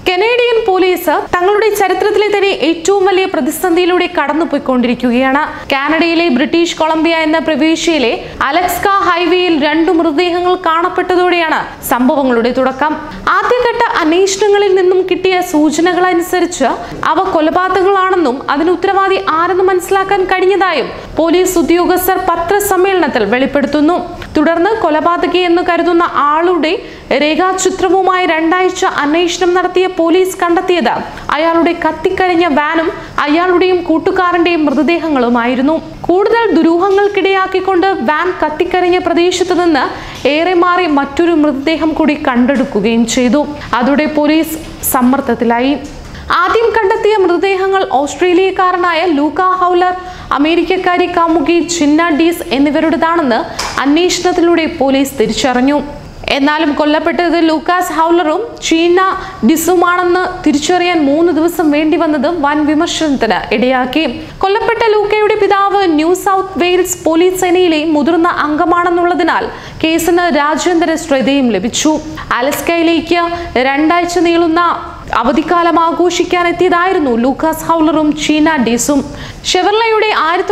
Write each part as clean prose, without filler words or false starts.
Canadian police തങ്ങളുടെ ചരിത്രത്തിലെ തന്നെ ഏറ്റവും വലിയ പ്രതിസന്ധിയിലൂടെ കടന്നുപോയിക്കൊണ്ടിരിക്കുകയാണ്. കാനഡയിലെ ബ്രിട്ടീഷ് കൊളംബിയ എന്ന പ്രവിശ്യയിലെ അലസ്ക ഹൈവേയിൽ 2 മൃതദേഹങ്ങൾ കാണപ്പെട്ടതോടെയാണ് സംഭവങ്ങളുടെ തുടക്കം. ആദ്യഘട്ട അന്വേഷണങ്ങളിൽ നിന്നും കിട്ടിയ സൂചനകൾ അനുസരിച്ച് അവ കൊലപാതകങ്ങളാണെന്നും അതിന് ഉത്തരവാദി ആരെന്ന് മനസ്സിലാക്കാൻ കഴിഞ്ഞതായും പോലീസ് ഉദ്യോഗസ്ഥർ പത്രസമ്മേളനത്തിൽ വെളിപ്പെടുത്തുന്നു. തുടർന്ന് കൊലപാതകയെന്ന് കരുതുന്ന ആളുടെ രേഖാചിത്രവുമായി 2 ആഴ്ച അന്വേഷണം നടത്തിയ പോലീസ് കണ്ടെത്തിയത് അയാളുടെ കത്തിക്കരിഞ്ഞ വാനും അയാളുടെയും കൂട്ടുകാരന്റെയും മൃതദേഹങ്ങളുമായിരുന്നു. കൂടുതൽ ദുരൂഹങ്ങൾക്കിടയാക്കിക്കൊണ്ട് വാൻ കത്തിക്കരിഞ്ഞ പ്രദേശത്ത് നിന്ന് ഏറെ മാറി മറ്റൊരു മൃതദേഹം കൂടി കണ്ടെടുക്കുകയും ചെയ്തു. അതോടെ പോലീസ് സമ്മർദ്ദത്തിലായി. ആദ്യം കണ്ടെത്തിയ മൃതദേഹങ്ങൾ ഓസ്ട്രേലിയക്കാരനായ ലൂക്ക ഹൗലർ, അമേരിക്കക്കാരി കാമുകി ജിന്ന ഡീസ് എന്നിവരുടേതാണെന്ന് അന്വേഷണത്തിലൂടെ പോലീസ് തിരിച്ചറിഞ്ഞു. എന്നാലും കൊല്ലപ്പെട്ടത് ലൂക്കാസ് ഹൗലറും ചീന ഡിസുമാണെന്ന് തിരിച്ചറിയാൻ 3 ദിവസം വേണ്ടി വന്നത് വൻ വിമർശനത്തിന് ഇടയാക്കി. കൊല്ലപ്പെട്ട ലൂക്കയുടെ പിതാവ് ന്യൂ സൗത്ത് വെയിൽസ് പോലീസ് സേനയിലെ മുതിർന്ന അംഗമാണെന്നുള്ളതിനാൽ കേസിന് രാജ്യാന്തര ശ്രദ്ധയും ലഭിച്ചു. അലസ്കയിലേക്ക് 2 ആഴ്ച നീളുന്ന അവധിക്കാലം ആഘോഷിക്കാൻ എത്തിയതായിരുന്നു ലൂക്കാസ് ഹൗലറും ചീന ഡീസും. ഷെവർലയുടെ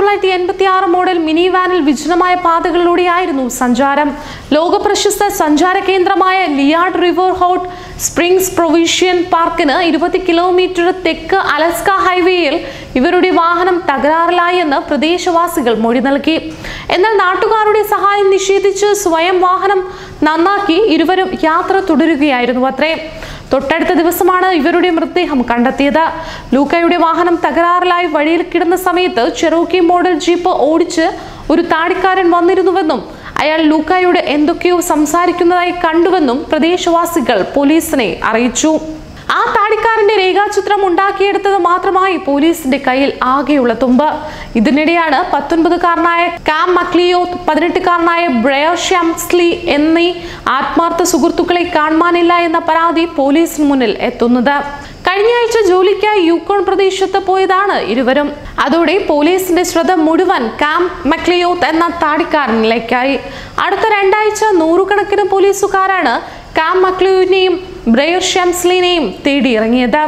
1986 മോഡൽ മിനി വാനിൽ വിജനമായ പാതകളിലൂടെയായിരുന്നു സഞ്ചാരം. ലോകപ്രശസ്ത സഞ്ചാര കേന്ദ്രമായ Liard River Hot Springs provincial പാർക്കിന് 20 കിലോമീറ്റർ തെക്ക് അലസ്ക ഹൈവേയിൽ ഇവരുടെ വാഹനം തകരാറിലായി എന്ന് പ്രദേശവാസികൾ മൊഴി നൽകി. എന്നാൽ നാട്ടുകാരുടെ സഹായം നിഷേധിച്ച് സ്വയം വാഹനം നന്നാക്കി ഇരുവരും യാത്ര തുടരുകയായിരുന്നു അത്രേ. തൊട്ടടുത്ത ദിവസമാണ് ഇവരുടെ മൃതദേഹം കണ്ടെത്തിയത്. ലൂക്കയുടെ വാഹനം തകരാറിലായി വഴിയിൽ കിടന്ന സമയത്ത് ചെറോക്കി മോഡൽ ജീപ്പ് ഓടിച്ച് ഒരു താടിക്കാരൻ വന്നിരുന്നുവെന്നും അയാൾ ലൂക്കയോട് എന്തൊക്കെയോ സംസാരിക്കുന്നതായി കണ്ടുവെന്നും പ്രദേശവാസികൾ പോലീസിനെ അറിയിച്ചു. ആ താടിക്കാരന്റെ രേഖാചിത്രം ഉണ്ടാക്കിയെടുത്തത് മാത്രമായി പോലീസിന്റെ കയ്യിൽ ആകെയുള്ള തുമ്പ്. ഇതിനിടെയാണ് 19കാരനായ കാം മക്ലിയോത്ത്, 18കാരനായ ബ്രയർ ഷംസ്ലി എന്നീ ആത്മാർത്ഥ സുഹൃത്തുക്കളെ കാണാനില്ല എന്ന പരാതി പോലീസിന് മുന്നിൽ എത്തുന്നത്. കഴിഞ്ഞ ആഴ്ച ജോലിക്കായി യൂക്കോൺ പ്രദേശത്ത് പോയതാണ് ഇരുവരും. അതോടെ പോലീസിന്റെ ശ്രദ്ധ മുഴുവൻ കാം മക്ലിയോത്ത് എന്ന താടിക്കാരനിലേക്കായി. അടുത്ത 2 ആഴ്ച നൂറുകണക്കിന് പോലീസുകാരാണ് കാം മക്ലിയോത്തിനെയും ബ്രയർ ഷംസ്ലിനെയും തേടിയിറങ്ങിയത്.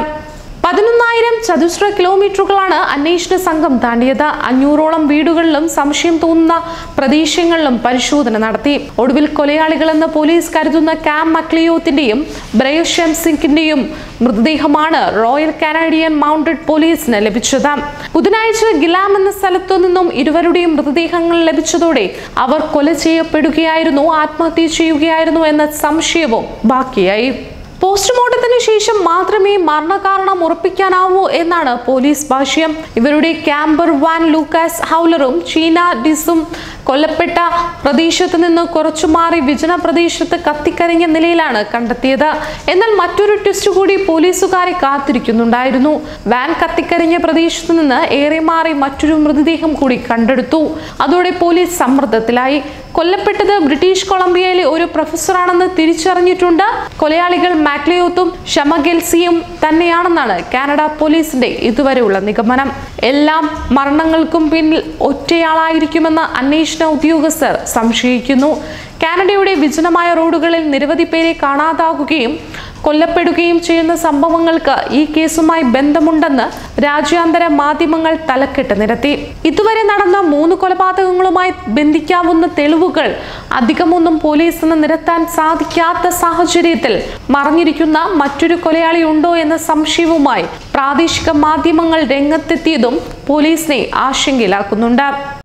11,000 ചതുശ്ര കിലോമീറ്ററുകളാണ് അന്വേഷണ സംഘം താണ്ടിയത്. 500ഓളം വീടുകളിലും സംശയം തോന്നുന്ന പ്രദേശങ്ങളിലും പരിശോധന നടത്തി. ഒടുവിൽ കൊലയാളികളെന്ന് പോലീസ് കരുതുന്ന കാം മക്ലിയോത്തിന്റെയും ബ്രയർ ഷംസ്ലിന്റെയും മൃതദേഹമാണ് റോയൽ കനേഡിയൻ മൗണ്ടഡ് പോലീസിന് ലഭിച്ചത്. ബുധനാഴ്ച ഗിലാം എന്ന സ്ഥലത്തു നിന്നും ഇരുവരുടെയും മൃതദേഹങ്ങൾ ലഭിച്ചതോടെ അവർ കൊല ചെയ്യപ്പെടുകയായിരുന്നു, ആത്മഹത്യ ചെയ്യുകയായിരുന്നു എന്ന സംശയവും ബാക്കിയായി. പോസ്റ്റ്മോർട്ടത്തിന് ശേഷം മാത്രമേ മരണകാരണം ഉറപ്പിക്കാനാവൂ എന്നാണ് പോലീസ് ഭാഷ്യം. ഇവരുടെ ക്യാമ്പർ വാൻ ലൂക്കാസ് ഹൗലറും ചീന ഡിസും കൊല്ലപ്പെട്ട പ്രദേശത്ത് നിന്ന് കുറച്ചു മാറി വിജന പ്രദേശത്ത് കത്തിക്കരിഞ്ഞ നിലയിലാണ് കണ്ടെത്തിയത്. എന്നാൽ മറ്റൊരു ട്വിസ്റ്റ് കൂടി പോലീസുകാരെ കാത്തിരിക്കുന്നുണ്ടായിരുന്നു. വാൻ കത്തിക്കരിഞ്ഞ പ്രദേശത്ത് നിന്ന് ഏറെ മാറി മറ്റൊരു മൃതദേഹം കൂടി കണ്ടെടുത്തു. അതോടെ പോലീസ് സമ്മർദ്ദത്തിലായി. കൊല്ലപ്പെട്ടത് ബ്രിട്ടീഷ് കൊളംബിയയിലെ ഒരു പ്രൊഫസറാണെന്ന് തിരിച്ചറിഞ്ഞിട്ടുണ്ട്. കൊലയാളികൾ മാക്ലിയോത്തും ഷമഗെൽസിയും തന്നെയാണെന്നാണ് കാനഡ പോലീസിന്റെ ഇതുവരെയുള്ള നിഗമനം. എല്ലാം മരണങ്ങൾക്കും പിന്നിൽ ഒറ്റയാളായിരിക്കുമെന്ന് അന്വേഷണ ഉദ്യോഗസ്ഥർ സംശയിക്കുന്നു. കാനഡയുടെ വിജനമായ റോഡുകളിൽ നിരവധി പേരെ കാണാതാകുകയും കൊല്ലപ്പെടുകയും ചെയ്യുന്ന സംഭവങ്ങൾക്ക് ഈ കേസുമായി ബന്ധമുണ്ടെന്ന് രാജ്യാന്തര മാധ്യമങ്ങൾ തലക്കെട്ട് നിരത്തി. ഇതുവരെ നടന്ന 3 കൊലപാതകങ്ങളുമായി ബന്ധിക്കാവുന്ന തെളിവുകൾ അധികമൊന്നും പോലീസിന് നിരത്താൻ സാധിക്കാത്ത സാഹചര്യത്തിൽ മറഞ്ഞിരിക്കുന്ന മറ്റൊരു കൊലയാളി ഉണ്ടോ എന്ന സംശയവുമായി പ്രാദേശിക മാധ്യമങ്ങൾ രംഗത്തെത്തിയതും പോലീസിനെ ആശങ്കയിലാക്കുന്നുണ്ട്.